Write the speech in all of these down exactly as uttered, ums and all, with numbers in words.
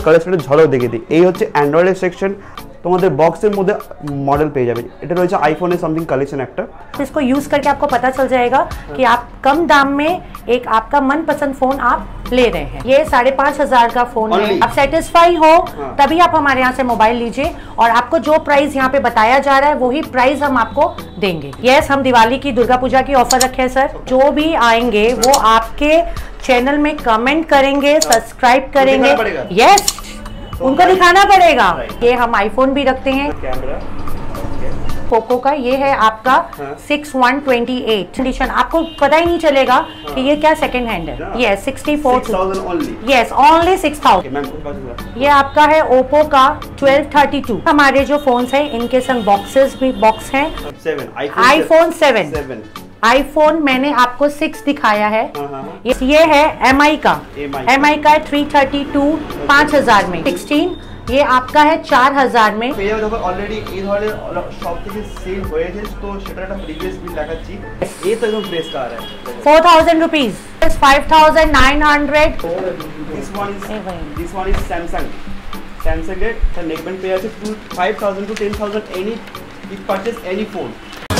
কালেকশনের ঝলক দেখিয়ে দিই। এই হচ্ছে অ্যান্ড্রয়েডের সেকশন, তোমাদের बॉक्सের মধ্যে मॉडल পেয়ে যাবেন। এটা রয়েছে আইফোনের সামথিং কালেকশন একটা। इसको यूज करके आपको पता चल जाएगा कि आप कम दाम में एक आपका मनपसंद फोन आप ले रहे हैं। ये साढ़े पाँच हजार का फोन है। आप सेटिस्फाई हो तभी आप हमारे यहाँ से मोबाइल लीजिए और आपको जो प्राइस यहाँ पे बताया जा रहा है वही प्राइस हम आपको देंगे। यस, हम दिवाली की दुर्गा पूजा की ऑफर रखे हैं सर। जो भी आएंगे वो आपके चैनल में कमेंट करेंगे, सब्सक्राइब करेंगे। यस, उनको दिखाना पड़ेगा। ये हम आईफोन भी रखते हैं। पोको का ये है आपका six one twenty eight condition, आपको पता ही नहीं चलेगा कि ये क्या सेकंड हैंड है। ये sixty four yes only six thousand. ये आपका है ओप्पो का ट्वेल्व थर्टी टू। हमारे जो फोन्स हैं इनके संग बॉक्सेस भी बॉक्स हैं। आईफोन सेवन आईफोन मैंने आपको सिक्स दिखाया है। ये है एम आई का एम आई का है थ्री थर्टी टू पाँच हजार में। सिक्सटीन ये आपका है चार हजार में। অলরেডি এই ধরনের সব থেকে সেল হয়েছে, তো সেটা একটা প্রিভিয়াস বিল দেখাচ্ছি। এই তো একদম ফ্রেশ কার है four thousand rupees five thousand nine hundred. This one is this one is Samsung Samsung এর তার নেকব্যান্ড পেয়ে আছে five thousand to ten thousand any if purchase any phone.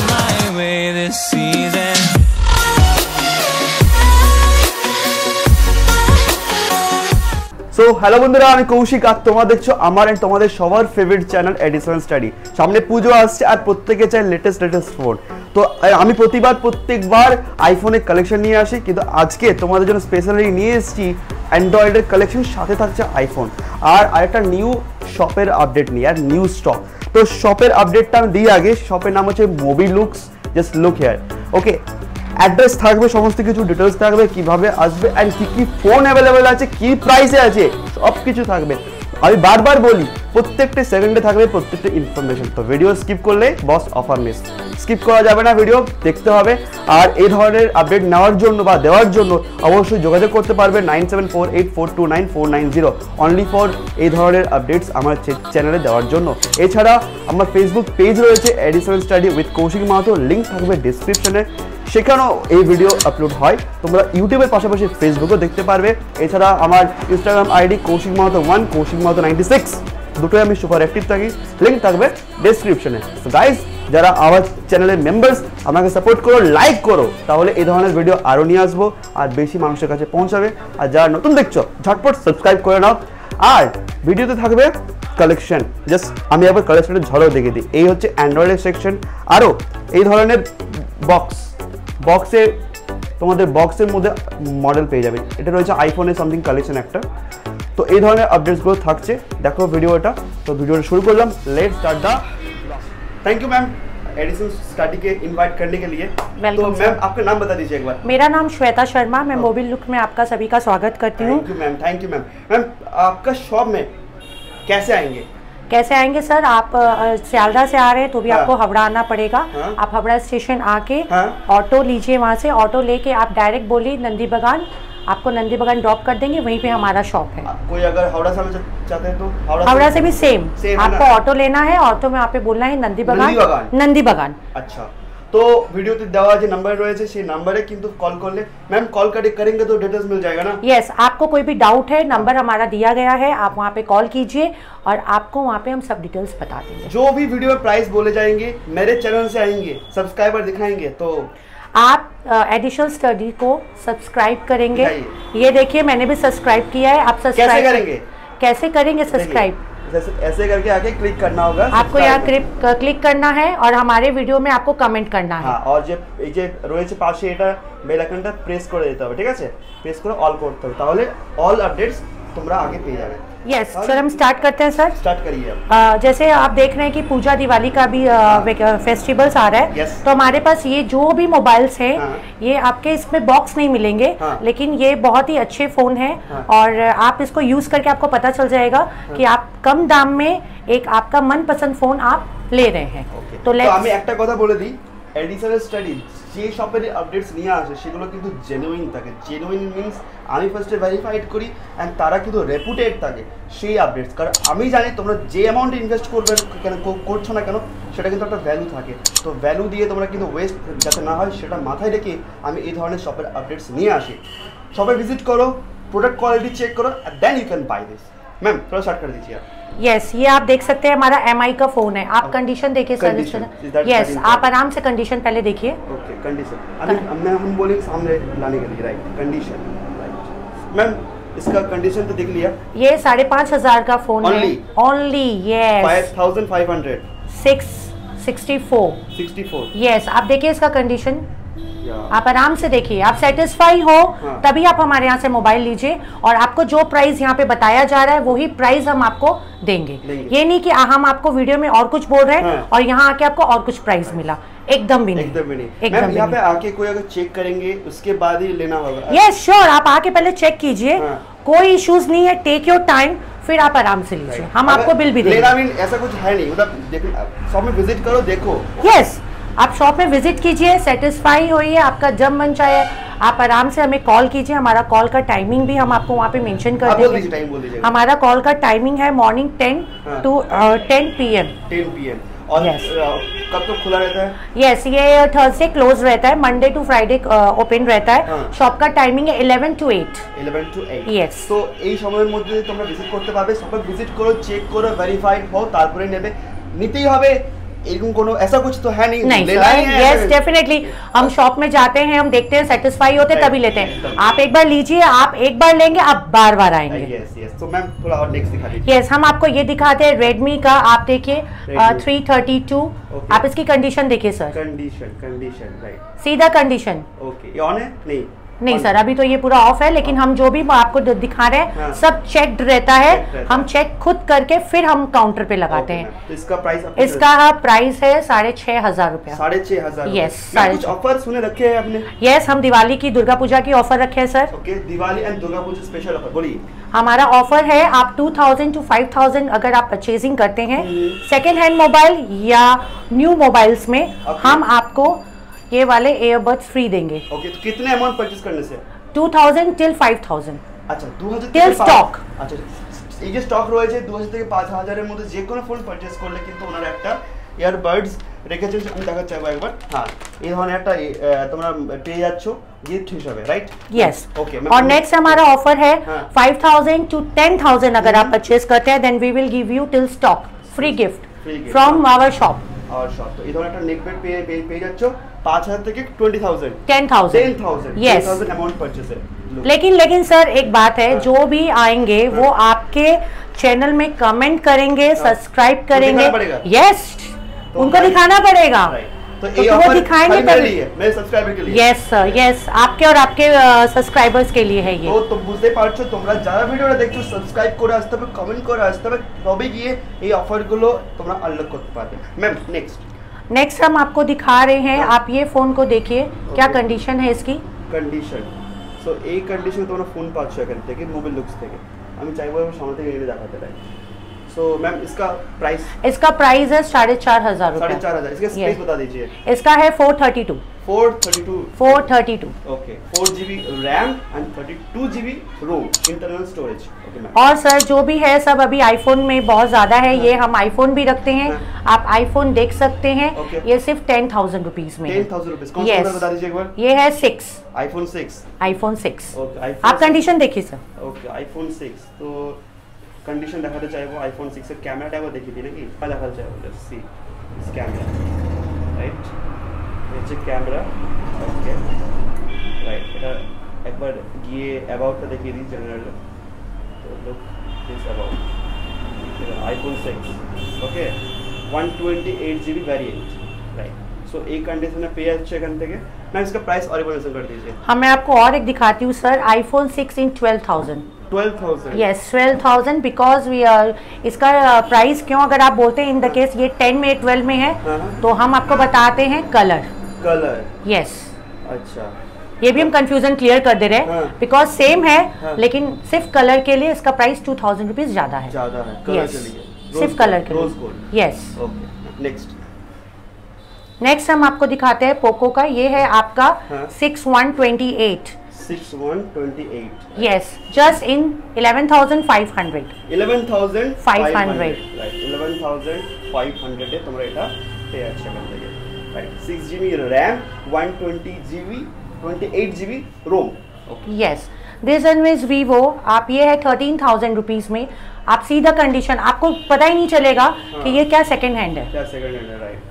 So hello বন্ধুরা, আমি কৌশিক আর তোমরা দেখছো আমার এন্ড তোমাদের সবার ফেভারিট চ্যানেল এডিসন স্টাডি। সামনে পুজো আসছে আর প্রত্যেকে চায় লেটেস্ট লেটেস্ট ফোন। তো আমি প্রতিবার প্রত্যেকবার আইফোনের কালেকশন নিয়ে আসি, কিন্তু আজকে তোমাদের জন্য স্পেশালি নিয়ে এসেছি অ্যান্ড্রয়েডের কালেকশন, সাথে থাকছে আইফোন আর আরেকটা নিউ শপের আপডেট নিয়ে আর নিউ স্টক। তো শপের আপডেটটা আমি দিই আগে। শপের নাম হচ্ছে Mobi Looks, just look here. Okay, address থাকবে, সমস্ত কিছু ডিটেলস থাকবে, কিভাবে আসবে অ্যান্ড কি কি ফোন অ্যাভেলেবেল আছে, কি প্রাইসে আছে, সব কিছু থাকবে। আমি বারবার বলি প্রত্যেকটা সেকেন্ডে থাকবে প্রত্যেকটা ইনফরমেশন। তো ভিডিও স্কিপ করলে বস অফার মিস, স্কিপ করা যাবে না, ভিডিও দেখতে হবে। আর এই ধরনের আপডেট নেওয়ার জন্য বা দেওয়ার জন্য অবশ্যই যোগাযোগ করতে পারবে nine seven four eight four two nine four nine zero only for এই ধরনের আপডেটস আমার চ্যানেলে দেওয়ার জন্য। এছাড়া আমার ফেসবুক পেজ রয়েছে Edison study with Kaushik Mahato, link থাকবে ডিসক্রিপশনে, সেখানেও এই ভিডিও আপলোড হয়। তোমরা ইউটিউবের পাশাপাশি ফেসবুকও দেখতে পারবে। এছাড়া আমার Instagram ID Kaushik Mahato one, Kaushik Mahato ninety six, দুটোই আমি সুপার অ্যাক্টিভ থাকি, লিঙ্ক থাকবে ডেসক্রিপশনে। তো গাইজ, যারা আমার চ্যানেলের মেম্বার্স আমাকে সাপোর্ট করো, লাইক করো, তাহলে এই ধরনের ভিডিও আরও নিয়ে আসবো আর বেশি মানুষের কাছে পৌঁছাবে। আর যারা নতুন দেখছো ঝটপট সাবস্ক্রাইব করে নাও। আর ভিডিওতে থাকবে কালেকশন, জাস্ট আমি আবার কালেকশনের ঝলক দেখিয়ে দিই। এই হচ্ছে অ্যান্ড্রয়েডের সেকশন, আরও এই ধরনের বক্স বক্সে তোমাদের বক্সের মধ্যে মডেল পেয়ে যাবে। এটা রয়েছে আইফোনের সামথিং কালেকশন একটা। তো এই ধরনের আপডেটসগুলো থাকছে, দেখো ভিডিওটা। তো ভিডিওটা শুরু করলাম, let's start the. Thank you ma'am Edison study के इनवाइट करने के लिए। तो मैम आपका नाम बता दीजिए एक बार। मेरा नाम श्वेता शर्मा, मैं मोबाइल लुक में आपका सभी का स्वागत करती हूँ। Thank you ma'am, thank you ma'am. Ma'am आपका शॉप में कैसे आएंगे? कैसे आएंगे सर? आप सियालदा से आ रहे हैं तो भी हाँ। आपको हावड़ा आना पड़ेगा। हाँ। आप हावड़ा स्टेशन आके हाँ। ऑटो लीजिए, वहाँ से ऑटो लेके आप डायरेक्ट बोलिए नंदी बगान, आपको नंदी बगान ड्रॉप कर देंगे, वहीं पे हमारा शॉप है। कोई अगर हावड़ा से चाहते हैं तो हावड़ा, हावड़ा से भी सेम, सेम आपको ऑटो लेना है, ऑटो में आप पे बोलना है नंदी बगान, नंदी बगान। अच्छा, तो ভিডিওতে দেওয়া যে নাম্বার রয়েছে সেই নম্বরে কিন্তু কল করলে मैम कॉल करेंगे तो डिटेल्स मिल जाएगा ना? यस, आपको कोई भी डाउट है नंबर हमारा दिया गया है, आप वहाँ पे कॉल कीजिए और आपको वहाँ पे हम सब डिटेल्स बता देंगे। जो भी वीडियो में प्राइस बोले जाएंगे मेरे चैनल से आएंगे, सब्सक्राइबर दिखाएंगे, तो आप एडिशनल स्टडी को सब्सक्राइब करेंगे। ये देखिए मैंने भी सब्सक्राइब किया है। आप सब्सक्राइब कैसे करेंगे? कैसे करेंगे सब्सक्राइब? जैसे ऐसे करके आके क्लिक करना होगा, आपको यहाँ क्लिक करना है और हमारे वीडियो में आपको कमेंट करना है। हाँ, और যে এই যে রয়েছে পাশে এটা বেল আইকনটা প্রেস করে দিতে হবে, ঠিক আছে? প্রেস করে অল করতে হবে, তাহলে অল আপডেটস তোমরা आगे পেয়ে যাবে। यस सर, हम स्टार्ट करते हैं सर। स्टार्ट करिए। जैसे आप देख रहे हैं कि पूजा दिवाली का भी फेस्टिवल्स आ रहा है। yes. तो हमारे पास ये जो भी मोबाइल्स हैं हाँ। ये आपके इसमें बॉक्स नहीं मिलेंगे हाँ। लेकिन ये बहुत ही अच्छे फ़ोन हैं हाँ। और आप इसको यूज़ करके आपको पता चल जाएगा हाँ। कि आप कम दाम में एक आपका मनपसंद फ़ोन आप ले रहे हैं। okay. तो আমি একটা কথা বলে দিই, এডিসন স্টাডি যে শপের আপডেটস নিয়ে আসে সেগুলো কিন্তু জেনুইন থাকে। জেনুইন মিনস আমি ফার্স্টে ভেরিফাইড করি অ্যান্ড তারা কিন্তু রেপুটেড থাকে সেই আপডেটস। কারণ আমি জানি তোমরা যে অ্যামাউন্ট ইনভেস্ট করবে কেন করছো না কেন সেটা কিন্তু একটা ভ্যালু থাকে। তো ভ্যালু দিয়ে তোমরা কিন্তু ওয়েস্ট যাতে না হয় সেটা মাথায় রেখে আমি এই ধরনের শপের আপডেটস নিয়ে আসি। শপে ভিজিট করো, প্রোডাক্ট কোয়ালিটি চেক করো, then you can buy this. Ma'am थोड़ा शॉर्ट कर दीजिए आप। यस yes, ये आप देख सकते हैं हमारा एम आई का फोन है। आप कंडीशन देखिए सर, यस आप आराम से कंडीशन पहले देखिए। ओके कंडीशन अभी मैं हम बोलेंगे सामने लाने के लिए, राइट कंडीशन, राइट मैम इसका कंडीशन तो देख लिया। ये साढ़े पाँच हजार का फोन है only, yes five thousand five hundred six sixty four sixty four yes आप देखिए इसका कंडीशन, आप आराम से देखिए, आप सेटिस्फाई हो हाँ। तभी आप हमारे यहाँ से मोबाइल लीजिए और आपको जो प्राइस यहाँ पे बताया जा रहा है वही प्राइस हम आपको देंगे, देंगे। ये नहीं कि हम आपको वीडियो में और कुछ बोल रहे हैं हाँ। और यहाँ आके आपको और कुछ प्राइस मिला, एकदम भी नहीं, एकदम भी नहीं। एकदम यहाँ पे आके कोई अगर चेक करेंगे उसके बाद ही लेना होगा। यस श्योर, आप आके पहले चेक कीजिए, कोई इश्यूज नहीं है, टेक योर टाइम, फिर आप आराम से लीजिए, हम आपको बिल भी देंगे। ऐसा कुछ है नहीं, मतलब शॉप में विजिट करो देखो। यस आप शॉप में विजिट कीजिए, सेटिस्फाई होइए, आपका जब मन चाहे आप आराम से हमें कॉल कीजिए। हमारा कॉल का टाइमिंग भी हम आपको वहाँ पे मेंशन कर देंगे। हमारा कॉल का टाइमिंग है morning ten to ten P M ten P एम और yes. कब तक खुला रहता है? यस yes, ये थर्सडे क्लोज रहता है, मंडे टू फ्राइडे ओपन रहता है। शॉप का टाइमिंग है eleven to eight eleven to eight yes. तो এই সময়ের মধ্যে তোমরা ভিজিট করতে পারবে, শপে ভিজিট করো, চেক করো, ভেরিফাইড হও, তারপরে নেবে, নিতেই হবে এরকম কোনো ऐसा कुछ तो है नहीं, नहीं सर, यस डेफिनेटली हम शॉप में जाते हैं, हम देखते हैं, सेटिस्फाई होते हैं तभी लेते हैं। आप एक बार लीजिए, आप एक बार लेंगे, आप बार बार आएंगे। यस यस तो मैम थोड़ा और नेक्स्ट दिखा दीजिए। यस हम आपको ये दिखाते हैं रेडमी का, आप देखिए थ्री थर्टी टू, आप इसकी कंडीशन देखिए सर। कंडीशन कंडीशन राइट, सीधा कंडीशन। ओके ये ऑन है? नहीं नहीं सर अभी तो ये पूरा ऑफ है, लेकिन हम जो भी आपको दिखा रहे हैं हाँ। सब चेक्ड रहता है, रहता हम चेक खुद करके फिर हम काउंटर पे लगाते हैं। तो इसका प्राइस इसका प्राइस है साढ़े छह हजार रुपया। साढ़े छह हजार यस कुछ ऑफर सुने रखे हैं आपने? यस हम दिवाली की दुर्गा पूजा की ऑफर रखे हैं sir. Okay Diwali and Durga Puja special offer बोलिए। हमारा ऑफर है, आप two thousand to five thousand अगर आप परचेजिंग करते हैं सेकेंड हैंड मोबाइल या न्यू मोबाइल्स में हम आपको ये वाले ईयरबड्स फ्री देंगे। ओके तो कितने अमाउंट परचेज करने से? Two thousand till five thousand. আচ্ছা দু হাজার টিল স্টক। আচ্ছা এই যে স্টক রয়েছে দু হাজার থেকে পাঁচ হাজার এর মধ্যে যে কোনো ফোন পারচেজ করলে কিন্তু ওনারা একটা ইয়ারবাডস রেখেছেন, আমি দেখাতে চাইবো একবার। হ্যাঁ এই ধরনের একটা তোমরা পেয়ে যাচ্ছো गिफ्ट हिसाब है, राइट? Yes okay. और नेक्स्ट हमारा ऑफर है five thousand to ten thousand अगर आप परचेज करते हैं then we will give you till stock free gift from our shop. और शॉप तो इधर একটা নেক বেড পেয়ে পেয়ে যাচ্ছো पाँच हज़ार থেকে twenty thousand ten thousand ten thousand yes amount purchase है। लेकिन लेकिन सर एक बात है, जो भी आएंगे वो आपके चैनल में कमेंट करेंगे, सब्सक्राइब करेंगे। यस उनको दिखाना पड़ेगा, तो ये ऑफर दिखाएंगे तभी मेरे सब्सक्राइबर के लिए। यस सर यस आपके और आपके सब्सक्राइबर्स के लिए है ये। তো তো বুঝতে পারছো তোমরা যারা ভিডিওটা দেখছো সাবস্ক্রাইব করে আসতে হবে, কমেন্ট করে আসতে হবে, তবে গিয়ে এই অফারগুলো তোমরা আনলক করতে পারবে। ম্যাম নেক্সট नेक्स्ट हम आपको दिखा रहे हैं, आप ये फोन को देखिए क्या कंडीशन है इसकी। कंडीशन सो এই कंडीशन তোমরা ফোন পাচ্ছ এখান থেকে মোবাইল লুকস থেকে, আমি চাইবো সামনে থেকে এনে দেখাতে চাই। सो so, मैम इसका प्राइस इसका प्राइस है साढ़े चार हजार साढ़े चार हजार इसका स्पेस बता दीजिए। इसका है four thirty two four thirty two four thirty two okay four GB RAM and thirty two GB ROM internal storage. Okay ma'am और सर जो भी है सब अभी आईफोन में बहुत ज्यादा है, ये हम आईफोन भी रखते हैं, आप आईफोन देख सकते हैं। ये सिर्फ टेन थाउजेंड रुपीज में टेन थाउजेंड रुपीज कौन सा बता दीजिए एक बार। ये है six iPhone six iPhone six okay आप कंडीशन देखिए सर। ओके आईफोन सिक्स तो कंडीशन দেখাতে চাইবো আইফোন সিক্স এর ক্যামেরাটা একবার দেখিয়ে দিই নাকি দেখাতে চাইবো। Just see this camera right, এই যে ক্যামেরা ওকে রাইট, এটা একবার গিয়ে অ্যাবাউটটা দেখিয়ে দিই জেনারেল। তো look this about iPhone six okay one twenty eight GB variant right. So एक कंडीशन में पे যাচ্ছে এখান থেকে। मैं इसका प्राइस और मेंशन कर दीजिए। हाँ मैं आपको और एक दिखाती हूँ sir, iPhone six in twelve thousand twelve thousand yes twelve thousand because we are इसका प्राइस क्यों अगर आप बोलते हैं इन द केस ये टेन में ट्वेल्व में है तो हम आपको बताते हैं कलर कलर यस अच्छा ये भी हम कंफ्यूजन क्लियर कर दे रहे हैं बिकॉज सेम है लेकिन सिर्फ कलर के लिए इसका प्राइस टू थाउजेंड रुपीज ज्यादा है ज्यादा है कलर के लिए सिर्फ कलर के लिए यस ओके। नेक्स्ट नेक्स्ट हम आपको दिखाते हैं पोको का, ये है आपका six one twenty eight six one twenty eight yes just in eleven thousand five hundred eleven thousand five hundred right eleven thousand five hundred है तुम्हारा এটা पे अच्छा कर देंगे right. Six GB RAM one twenty GB twenty eight GB ROM yes this one is Vivo, आप ये है थर्टीन थाउजेंड रुपीज में, आप सीधा कंडीशन, आपको पता ही नहीं चलेगा हाँ। कि ये क्या सेकंड हैंड है, क्या सेकंड हैंड है, राइट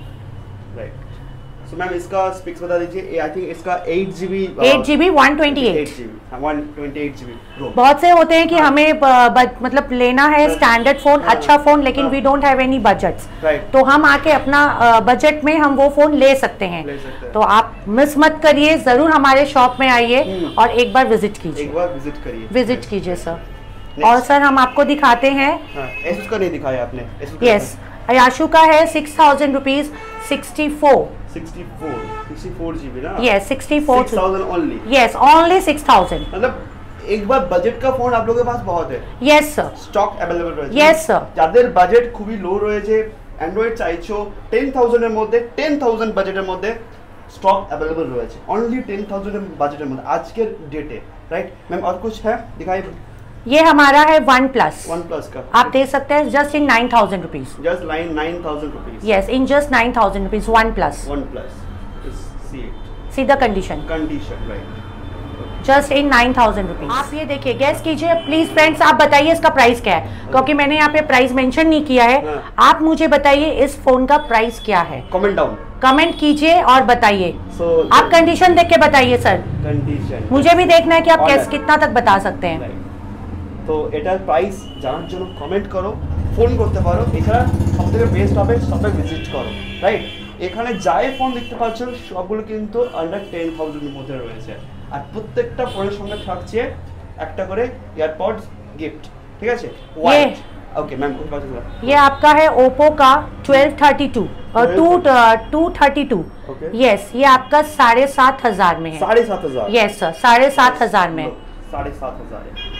राइट। सो मैम इसका स्पेक्स बता दीजिए। आई थिंक इसका eight GB eight GB one twenty eight one twenty eight GB. बहुत से होते हैं कि हाँ। हमें मतलब लेना है स्टैंडर्ड फोन, हाँ। अच्छा फोन, लेकिन we don't have any budgets, तो हम आके अपना बजट में हम वो फोन ले सकते हैं, ले सकते हैं। तो आप मिस मत करिए, जरूर हमारे शॉप में आइए और एक बार विजिट कीजिए, एक बार विजिट करिए, विजिट कीजिए सर। और सर हम आपको दिखाते हैं, एसुस का नहीं दिखाया आपने? यस, अयाशु का है six thousand rupees sixty four sixty four sixty four GB ना? Yes, sixty four thousand only. Yes, only six thousand. मतलब एक बार बजट का फोन आप लोगों के पास बहुत है। यस सर, স্টক अवेलेबल রয়েছে। यस सर, যাদের বাজেট খুবই লো রয়েছে, অ্যান্ড্রয়েড চাইছো টেন থাউজেন্ড এর মধ্যে, টেন থাউজেন্ড বাজেটের মধ্যে স্টক अवेलेबल রয়েছে, অনলি টেন থাউজেন্ড বাজেটের মধ্যে আজকের ডেটে, রাইট मैम? और कुछ है दिखाई? ये हमारा है वन प्लस, वन प्लस का आप दे सकते हैं just in nine thousand rupees, just line nine thousand rupees. Yes, in just nine thousand rupees, one plus, one plus see सीधा condition condition right, just in nine thousand rupees. आप ये देखिए, gas कीजिए प्लीज फ्रेंड्स, आप बताइए इसका price क्या है, क्योंकि मैंने यहाँ पे प्राइस मेंशन नहीं किया है। हाँ। आप मुझे बताइए इस फोन का प्राइस क्या है, कमेंट डाउन कमेंट कीजिए और बताइए। so, आप कंडीशन देख के बताइए सर, कंडीशन मुझे भी देखना है कि आप कैसे कितना तक बता सकते हैं। তো এটার প্রাইস জানার জন্য কমেন্ট করো, ফোন করতে পারো, এছাড়া সবথেকে বেস্ট হবে শপে ভিজিট করো, রাইট? এখানে যাই ফোন দেখতে পাচ্ছ সবগুলো কিন্তু আন্ডার টেন থাউজেন্ডের মধ্যে রয়েছে, আর প্রত্যেকটা ফোনের সঙ্গে থাকছে একটা করে এয়ারপডস গিফট, ঠিক আছে? হোয়াইট ओके मैम, कुछ बात है? ये आपका है ओप्पो का ट्वेल्व थर्टी टू और two two thirty two. Yes, ये आपका साढ़े सात हजार में है। साढ़े सात हजार? यस सर, साढ़े सात हजार में। साढ़े सात हजार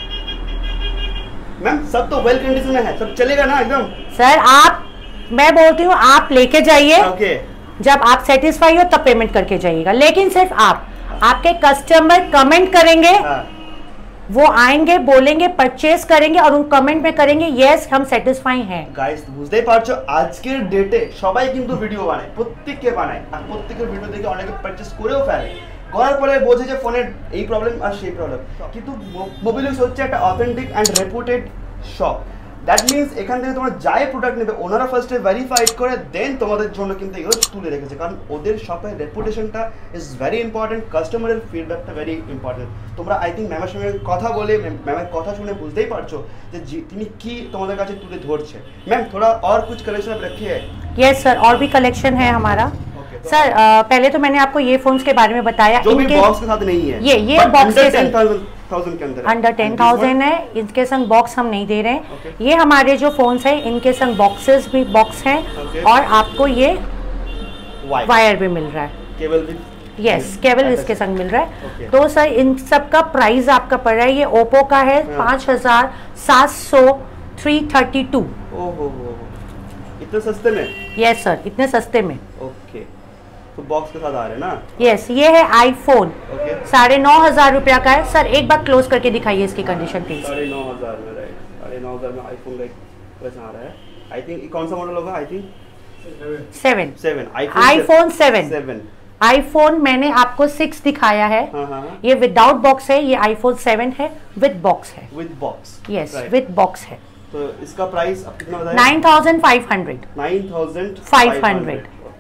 मैम, सब तो वेल कंडीशन में है, सब चलेगा ना एकदम? सर आप, मैं बोलती हूँ आप लेके जाइए, ओके, जब आप सेटिस्फाई हो तब पेमेंट करके जाइएगा, लेकिन सिर्फ आप, आपके कस्टमर कमेंट करेंगे, हाँ। वो आएंगे, बोलेंगे, परचेज करेंगे और उन कमेंट में करेंगे यस हम सेटिस्फाई हैं। गाइस বুঝতেই পারছো আজকের ডেটে সবাই কিন্তু ভিডিও বানায়, প্রত্যেককে বানায়, আর প্রত্যেকের ভিডিও দেখে অনেকে পারচেজ করেও ফেলে, করার পরে বোঝে যে ফোনের এই প্রবলেম আর সেই প্রবলেম, কিন্তু মোবিলিক্স হচ্ছে একটা authentic and reputed shop. That means এখান থেকে তোমরা যাই প্রোডাক্ট নেবে ওনারা ফার্স্টে ভেরিফাইড করে দেন তোমাদের জন্য কিন্তু এগুলো তুলে রেখেছে, কারণ ওদের শপের রেপুটেশনটা ইজ ভেরি ইম্পর্টেন্ট, কাস্টমারের ফিডব্যাকটা ভেরি ইম্পর্টেন্ট। তোমরা আই থিঙ্ক ম্যামের সঙ্গে কথা বলে, ম্যামের কথা শুনে বুঝতেই পারছো যে তিনি কি তোমাদের কাছে তুলে ধরছে। ম্যাম थोड़ा और कुछ कलेक्शन आप रखे हैं? यस सर, और भी कलेक्शन है हमारा। सर uh, पहले तो मैंने आपको ये फोन्स के बारे में बताया, जो इनके बॉक्स के साथ नहीं है, ये ये बॉक्स के साथ के अंदर अंडर टेन थाउजेंड है, इनके संग बॉक्स हम नहीं दे रहे हैं। okay. ये हमारे जो फोन्स है इनके संग बॉक्सेस भी बॉक्स हैं, okay. और आपको ये वायर भी मिल रहा है, केबल भी, यस केबल इसके संग मिल रहा है। okay. तो सर इन सब का प्राइस आपका पड़ रहा है, ये ओप्पो का है पाँच हजार सात सौ थ्री थर्टी टू। इतने सस्ते में? यस सर, इतने सस्ते में। ओके, तो बॉक्स के साथ आ रहे हैं ना? यस, ये है आईफोन, साढ़े नौ हजार रुपया का है। सर एक बार क्लोज करके दिखाइए इसकी कंडीशन प्लीज। साढ़े नौ हजार में, राइट, साढ़े नौ हजार में आईफोन कैसे आ रहा है? आई थिंक कौन सा मॉडल होगा? I think seven seven iPhone seven seven iPhone मैंने आपको सिक्स दिखाया है, हाँ, हाँ, ये विदाउट बॉक्स है, ये आईफोन सेवन है विद बॉक्स है, with box, yes with box है। तो इसका प्राइस आप कितना बताया? Nine thousand five hundred nine thousand five hundred.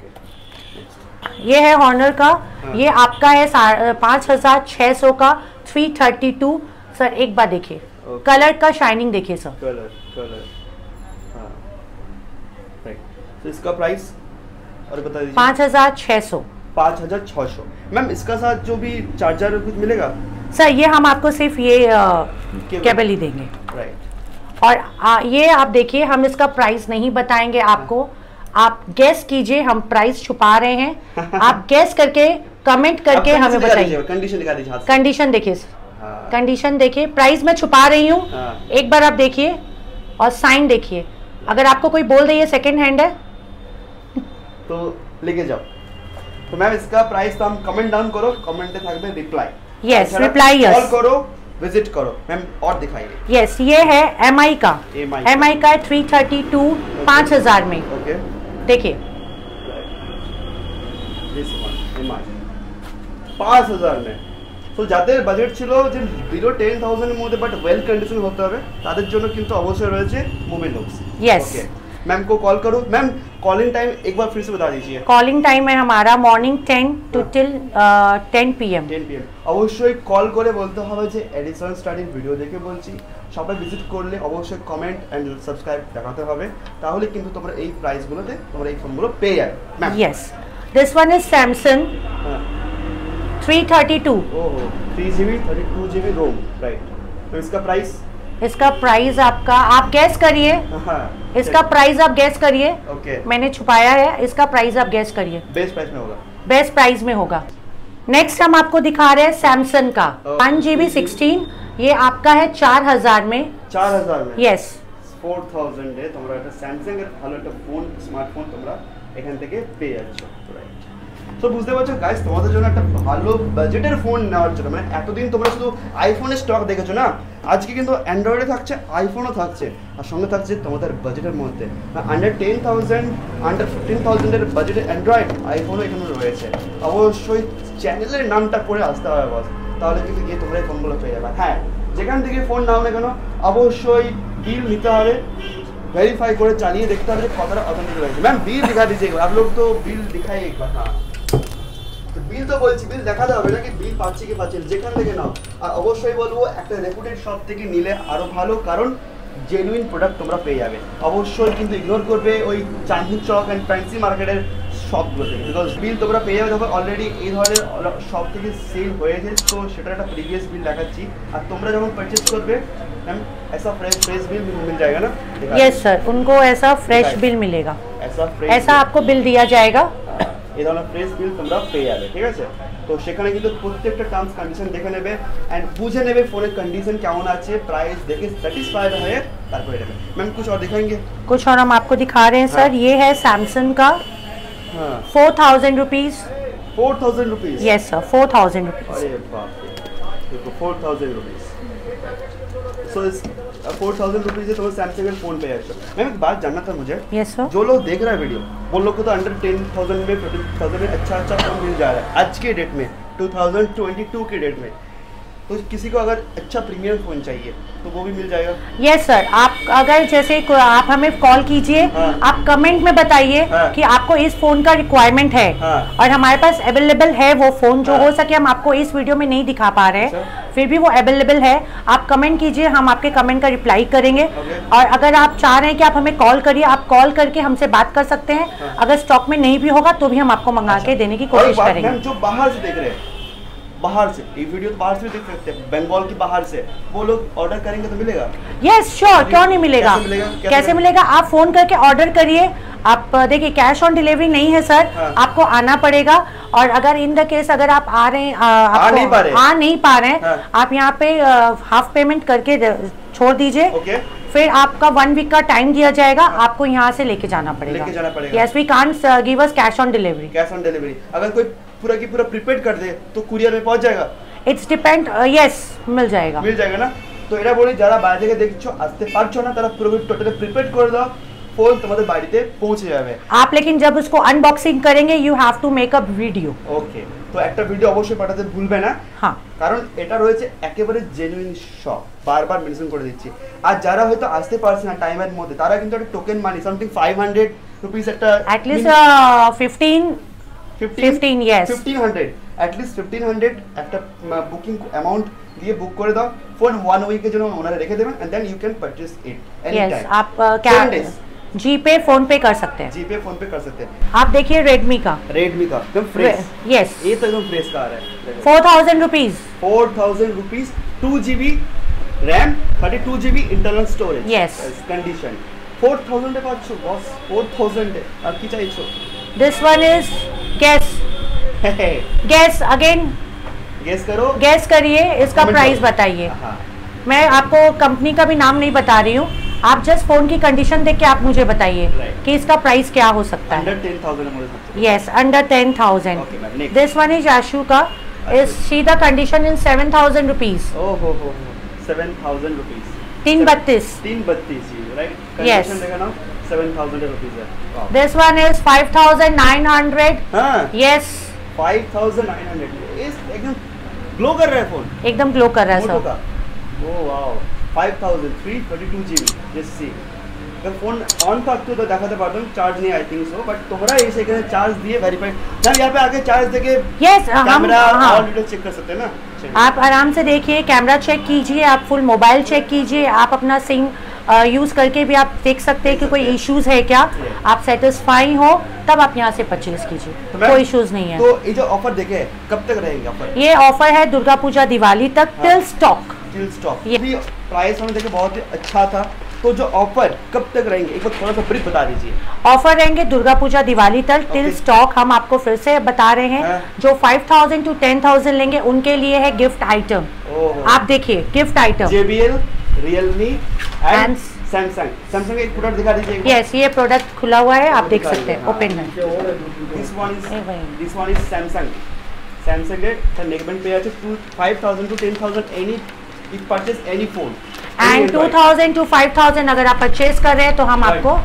ये है हॉनर का, हाँ। ये आपका है पाँच हजार छः सौ का थ्री थर्टी टू। सर एक बार देखिए, कलर का शाइनिंग देखिए सर, कलर कलर हाँ राइट। तो इसका प्राइस और बता दीजिए। पाँच हजार छः सौ पाँच हजार छः सौ। मैम इसका साथ जो भी चार्जर कुछ मिलेगा? सर ये हम आपको सिर्फ ये केबल ही देंगे, राइट। और आ, ये आप देखिए, हम इसका प्राइस नहीं बताएंगे आपको, आप गैस कीजिए, हम प्राइस छुपा रहे हैं, आप गैस करके कमेंट करके हमें बताइए। कंडीशन दिखा दीजिए, कंडीशन देखिए, कंडीशन देखिए, प्राइस मैं छुपा रही हूँ, एक बार आप देखिए और साइन देखिए, अगर आपको कोई बोल दे ये सेकंड हैंड है तो लेके जाओ। तो मैम इसका प्राइस तो हम कमेंट डाउन करो, कमेंट में থাকবে reply, yes reply yes, call करो, विजिट करो। मैम और दिखाइए। यस, ये है एम आई का, एम आई का थ्री थर्टी टू पाँच हजार में। ओके, देखिए पाँच हजार में তো যাদের বাজেট ছিল যে বিলো টেন থাউজেন্ডের মধ্যে বাট ওয়েল কন্ডিশন হতে হবে তাদের জন্য কিন্তু অবশ্যই রয়েছে মোবিলুক্স। यस मैम को कॉल करो। मैम कॉलिंग टाइम एक बार फिर से बता दीजिए। कॉलिंग टाइम है हमारा morning ten to till ten P M. Ten P M অবশ্যই কল করে বলতে হবে যে এডিসন স্টাডির ভিডিও দেখে বলছি। সবাই ভিজিট করলে অবশ্যই কমেন্ট এন্ড সাবস্ক্রাইব দেখাতে হবে, তাহলে কিন্তু তোমরা এই প্রাইসগুলোতে তোমরা এই ফোনগুলো পেয়ে যাবে। Ma'am yes this one is Samsung three thirty two. ओहो three G B thirty two G B ROM right. तो इसका प्राइस इसका प्राइस आपका आप गैस करिए। हाँ इसका प्राइस आप गैस करिए। ओके मैंने छुपाया है, इसका प्राइस आप गैस करिए। बेस्ट प्राइस में होगा। बेस्ट प्राइस में होगा। नेक्स्ट हम आपको दिखा रहे हैं सैमसंग का वन जी बी सिक्सटीन। ये आपका है चार हजार में। চার হাজার में यस ফোর থাউজেন্ড এ তোমরা একটা স্যামসাং এর ভালো একটা ফোন স্মার্টফোন তোমরা এখান থেকে পেয়ে যাচ্ছ। রাইট। তো বুঝতে পারছো গাইস, তোমাদের জন্য একটা ভালো বাজেটের ফোন নেওয়ার জন্য, মানে এতদিন তোমরা শুধু আইফোনের স্টক দেখেছো না, আজকে কিন্তু অ্যান্ড্রয়েডে থাকছে, আইফোনও থাকছে, আর সঙ্গে থাকছে তোমাদের বাজেটের মধ্যে under ten thousand under fifteen থাউজেন্ডের বাজেটের অ্যান্ড্রয়েড আইফোনও এখানে রয়েছে। অবশ্যই চ্যানেলের নামটা করে আসতে হবে বস, তাহলে কিন্তু গিয়ে তোমরা এই ফোনগুলো পেয়ে যাবে। হ্যাঁ যেখান থেকে ফোন নাও না কেন অবশ্যই বিল নিতে হবে, वेरीफाई করে চালিয়ে দেখতে হবে কতটা অথেন্টিক রয়েছে। मैम बिल दिखा दीजिए, आप लोग तो बिल दिखाइए एक बार। हाँ তো বিল তো বলছি, বিল দেখাতে হবে নাকি বিল পাচ্ছি কি পাচ্ছি যেখান থেকে নাও। আর অবশ্যই বলবো একটা রেপুটেড শপ থেকে নিলে আরো ভালো, কারণ জেনুইন প্রোডাক্ট তোমরা পেয়ে যাবে। অবশ্যই কিন্তু ইগনোর করবে ওই চাঁদনি চক অ্যান্ড ফ্যান্সি মার্কেটের শপগুলো থেকে, বিকজ বিল তোমরা পেয়ে যাবে যখন অলরেডি এই ধরনের শপ থেকে সেল হয়েছে, তো সেটার একটা প্রিভিয়াস বিল দেখাচ্ছি। আর তোমরা যখন পারচেজ করবে मैम ऐसा फ्रेश फ्रेश बिल मिल जाएगा ना? यस सर, उनको ऐसा फ्रेश बिल मिलेगा, ऐसा फ्रेश ऐसा आपको बिल दिया जाएगा। এই ধরনের ফ্রেশ বিল তোমরা পেয়ে যাবে, ঠিক আছে? তো সেখানে কিন্তু প্রত্যেকটা টার্মস কন্ডিশন দেখে নেবে এন্ড বুঝে নেবে ফোনের কন্ডিশন কেমন আছে, প্রাইস দেখে স্যাটিসফাইড হয়ে তারপরে নেবে। मैम कुछ और दिखाएंगे? कुछ और हम आपको दिखा रहे हैं सर। ये है सैमसंग का हाँ four thousand rupees. Four thousand rupees yes sir, four thousand rupees. अरे बाप रे, देखो फोर थाउजेंड रुपीज। सो इस फोर थाउजेंड रुपीज से तुम्हें सैमसंग का फोन पे है। मैम एक बात जानना था मुझे, यस सर। जो लोग देख रहे हैं वीडियो वो लोग को तो अंडर टेन थाउजेंड में फिफ्टीन थाउजेंड में अच्छा अच्छा फोन मिल जा रहा है आज के डेट में, टू थाउजेंड ट्वेंटी टू के डेट में। तो किसी को अगर अच्छा प्रीमियम फोन चाहिए तो वो भी मिल जाएगा? यस सर, आप अगर जैसे को- आप हमें कॉल कीजिए, हाँ। आप कमेंट में बताइए हाँ। कि आपको इस फोन का रिक्वायरमेंट है, हाँ। और हमारे पास अवेलेबल है वो फोन। जो हाँ। हो सके हम आपको इस वीडियो में नहीं दिखा पा रहे हैं, अच्छा। फिर भी वो अवेलेबल है। आप कमेंट कीजिए, हम आपके कमेंट का रिप्लाई करेंगे। ओके। और अगर आप चाह रहे हैं कि आप हमें कॉल करिए, आप कॉल करके हमसे बात कर सकते हैं। हाँ। अगर स्टॉक में नहीं भी होगा तो भी हम आपको मंगा के देने की और एक कोशिश बात करेंगे। मैम, जो बाहर से देख रहे हैं, बाहर से ये वीडियो तो बाहर से भी देख सकते हैं, बंगाल की बाहर से, वो लोग ऑर्डर करेंगे तो मिलेगा? यस श्योर, क्यों नहीं मिलेगा? कैसे मिलेगा? कैसे कैसे मिलेगा? आप फोन करके ऑर्डर करिए। आप अ, देखिए कैश ऑन डिलीवरी नहीं है सर, हाँ। आपको आना पड़ेगा। और अगर इन द केस अगर आप आ रहे हैं, अ, आपको- नहीं पा रहे। आ नहीं पा रहे हैं, हाँ। आप यहाँ पे हाफ पेमेंट करके द- छोड़ दीजिए। ओके। फिर आपका वन वीक का टाइम दिया जाएगा, आपको यहाँ से लेके जाना पड़ेगा। लेके जाना पड़ेगा। Yes, we can't give us cash on delivery. Cash on delivery अगर कोई पूरा की पूरा प्रीपेड कर दे तो कुरियर में पहुंच जाएगा? इट्स डिपेंड, यस मिल जाएगा। মিল যাবে না? তো এটা বলি যারা বাইরে থেকে দেখছো আসতে পারছো না, তারা পুরো টোটালি প্রিপেড করে দাও, ফোন তোমাদের বাড়িতে পৌঁছে যাবে। आप लेकिन जब उसको अनबॉक्सिंग करेंगे you have to make a video. Okay, তো একটা ভিডিও অবশ্যই পাঠাতে ভুলবে না, हाँ কারণ এটা রয়েছে একেবারে জেনুইন শপ, বারবার মেনশন করে দিচ্ছি। আর যারা হয়তো আসতে পারছে না টাইমের মধ্যে, তারা কিন্তু একটা token money something five hundred rupees একটা at least fifteen fifteen, yes. Fifteen hundred at least fifteen hundred একটা বুকিং অ্যামাউন্ট দিয়ে বুক করে দাও, ফোন ওয়ান উইকের জন্য ওনারা রেখে দেবেন and then you can purchase it any yes time. आप अ, क्या जी पे फोन पे कर सकते हैं। जी पे फोन पे कर सकते हैं। आप देखिए रेडमी का, रेडमी का एकदम फ्रेश, यस ये तो एकदम फ्रेश का आ रहा है। Four thousand rupees. Four thousand rupees two GB RAM thirty two GB internal storage. Yes. Condition four thousand पाচ্ছো বস, फोर थाउजेंड আর কি চাইছো? This one is guess guess again guess करो, गैस करिए, इसका Comment प्राइस करो। बताइए। हाँ मैं आपको कंपनी का भी नाम नहीं बता रही हूँ, आप जस्ट फोन की कंडीशन देख के आप मुझे बताइए Right. कि इसका प्राइस क्या हो सकता है। अंडर टेन थाउजेंड मुझे सबसे yes under ten thousand. Okay, ma'am. Next. This one is Asus का, is see the condition in seven thousand rupees. ओ हो हो सेवन थाउजेंड रुपीज तीन बत्तीस। तीन बत्तीस जी राइट। Yes. कंडीशन देखा ना सेवन थाउजेंड रुपीज है। वाह। This one is five thousand nine hundred. हाँ yes five thousand nine hundred इस एकदम ग्लो कर रहा है फोन, एकदम ग्लो कर रहा है मोटो सर। का। Oh wow, five thousand three twenty two GB. Let's see, अगर फोन ऑन থাকতো তো দেখাতে পারতাম, চার্জ নেই आई थिंक सो, बट তোমরা এসে এখানে চার্জ দিয়ে वेरीफाइड हम यहाँ पे आके चार्ज देके यस हम कैमरा हाँ, ऑल डिटेल चेक कर सकते हैं ना। चलिए। आप आराम से देखिए, कैमरा चेक कीजिए, आप फुल मोबाइल चेक कीजिए, आप अपना सिम यूज करके भी आप देख सकते हैं कि कोई इश्यूज है क्या। आप सेटिस्फाई हो तब आप यहाँ से परचेज कीजिए, तो मैम, कोई इश्यूज नहीं है। तो ये जो ऑफर देखे कब तक रहेंगे ऑफर? ये ऑफर है दुर्गा पूजा दिवाली तक, हाँ। Till stock. Till stock. ये- ये प्राइस हमें देखे बहुत ही अच्छा था, तो जो ऑफर कब तक रहेंगे एक बार थोड़ा सा ब्रीफ बता दीजिए। ऑफर रहेंगे दुर्गा पूजा दिवाली तक, टिल Okay. स्टॉक। हम आपको फिर से बता रहे हैं, हाँ। जो five thousand to ten thousand लेंगे उनके लिए है गिफ्ट आइटम। ओहो। आप देखिए gift item. J B L, Realme and And Samsung. Samsung एक प्रोडक्ट दिखा दीजिए। यस, ये प्रोडक्ट खुला हुआ है, आप देख सकते हैं, ओपन है। दिस वन इज ए भाई। This one is Samsung. Samsung এর নেকব্যান্ড পেয়ে আছে five thousand to ten thousand any if purchase any phone. And two thousand to five thousand अगर आप परचेज कर रहे हैं तो हम Right. आपको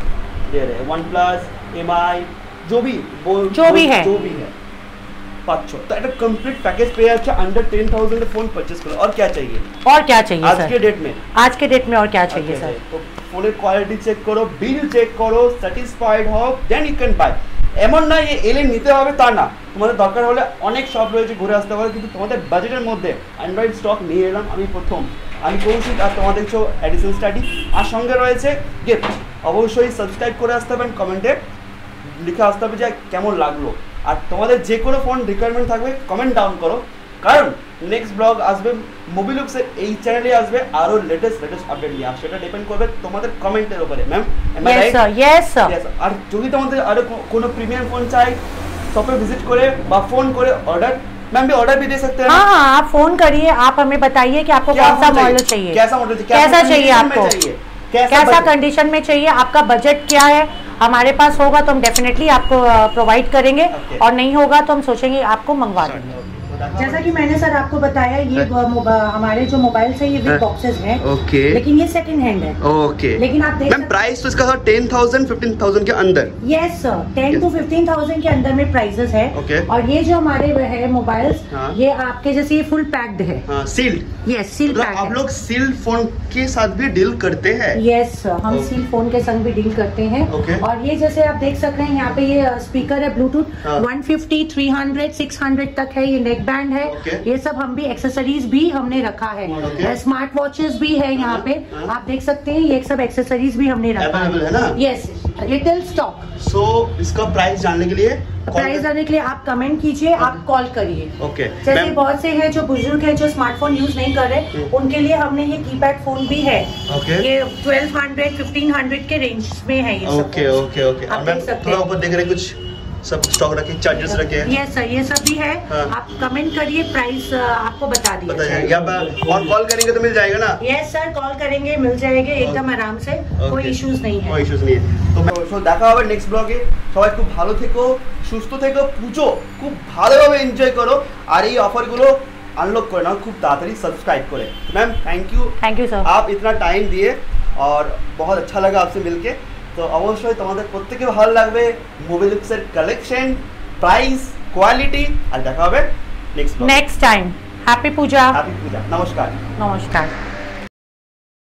दे रहे हैं वन प्लस एम आई जो भी बोल जो भी है। जो भी है পাচ্ছ, তো একটা কমপ্লিট প্যাকেজ পেয়ে যাচ্ছে under ten thousand phone purchase करो। और क्या चाहिए और क्या चाहिए आज के सर, डेट में? आज के डेट में और क्या चाहिए Okay, सर। তো ফোনের কোয়ালিটি চেক করো, বিল চেক করো, স্যাটিসফাইড হও, দেন ইউ ক্যান বাই। এমন না যে এলে নিতে হবে তা না, তোমাদের দরকার হলে অনেক শপ রয়েছে ঘুরে আসতে পারো, কিন্তু তোমাদের বাজেটের মধ্যে অ্যান্ড্রয়েড স্টক নিয়ে এলাম আমি প্রথম। আমি কৌশিক আর তোমাদের দেখছো এডিসন স্টাডি, আর সঙ্গে রয়েছে গিফট। অবশ্যই সাবস্ক্রাইব করে আসতে হবে, কমেন্টে লিখে আসতে হবে যে কেমন লাগলো। আর তোমাদের যে কোনো ফোন রিকোয়ারমেন্ট থাকবে কমেন্ট ডাউন করো, কারণ নেক্সট ব্লগ আসবে মোবিলুক্সের এই চ্যানেলে আসবে আরো লেটেস্ট লেটেস্ট আপডেট নিয়ে, আর সেটা ডিপেন্ড করবে তোমাদের কমেন্টের উপরে। Ma'am yes sir, yes sir. Yes, আর যদি তোমাদের আরো কো- কোনো প্রিমিয়াম ফোन চাই শপে ভিজিট করে বা ফোন করে অর্ডার, मैम भी ऑर्डर भी दे सकते हैं। हाँ हाँ, आप फोन करिए, आप हमें बताइए कि आपको क्या कौन सा phone मॉडल चाहिए, कैसा मॉडल चाहिए, कैसा चाहिए condition में आपको, चाहिए? कैसा कैसा budget? कंडीशन में चाहिए, आपका बजट क्या है। हमारे पास होगा तो हम डेफिनेटली आपको प्रोवाइड करेंगे, Okay. और नहीं होगा तो हम सोचेंगे आपको मंगवा देंगे। जैसा कि मैंने सर आपको बताया, ये मोबा- हमारे जो मोबाइल है ये विद बॉक्सेस हैं, ओके लेकिन ये सेकंड हैंड है। ओके लेकिन आप देख मैम प्राइस तो इसका था टेन थाउजेंड फिफ्टीन थाउजेंड के अंदर। Yes sir, ten to fifteen thousand के अंदर में प्राइसेस है। Okay. और ये जो हमारे है मोबाइल्स, हाँ। ये आपके जैसे ये फुल पैक्ड है। हाँ सील्ड, यस, सील मतलब पैक आप है। लोग सील्ड फोन के साथ भी डील करते हैं? यस सर, हम Okay. सील फोन के संग भी डील करते हैं। Okay. और ये जैसे आप देख सकते हैं यहाँ पे ये स्पीकर है ब्लूटूथ, हाँ। One fifty, three hundred, six hundred तक है। ये नेक बैंड है। Okay. ये सब हम भी एक्सेसरीज भी हमने रखा है। Okay. स्मार्ट वॉचेस भी है यहाँ पे, हाँ। आप देख सकते हैं। ये सब एक्सेसरीज भी हमने रखा Available है ना? Yes, little stock. सो इसका प्राइस जानने के लिए प्राइस जानने के लिए आप कमेंट कीजिए, आप कॉल करिए। ओके जैसे बहुत से हैं जो बुजुर्ग हैं जो स्मार्टफोन यूज नहीं कर रहे, हम्म। उनके लिए हमने ये कीपैड फोन भी है। ओके ये ट्वेल्व हंड्रेड, फिफ्टीन हंड्रेड के रेंज में है ये सब। ओके ओके ओके आप और मैम देख सकते थोड़ा हैं। ऊपर देख रहे हैं कुछ सब स्टॉक रखे, चार्जेस रखे हैं। यस सर, ये सब भी है। हाँ। आप कमेंट करिए, प्राइस आपको बता दिया बता जाएगा। जाएगा या पर और कॉल करेंगे तो मिल जाएगा ना? यस सर, कॉल करेंगे, मिल जाएंगे एकदम आराम से, कोई Okay. इश्यूज नहीं है। কোনো ইস্যুস নেই। তো সো দেখা হবে নেক্সট ব্লগে। সবাই খুব ভালো থেকো, সুস্থ থেকো, পুজো খুব ভালোভাবে এনজয় করো, আর এই অফারগুলো আনলক করে নাও খুব তাড়াতাড়ি সাবস্ক্রাইব করে। Ma'am thank you, thank you sir. आप इतना टाइम दिए और बहुत अच्छा लगा आपसे मिलके। तो অবশ্যই তোমাদের প্রত্যেককে ভালো লাগবে মোবিলুক্সের কালেকশন, প্রাইস, কোয়ালিটি, আর দেখা হবে নেক্সট ব্লগে। Next time, happy Puja, happy Puja, নমস্কার। नमस्कार।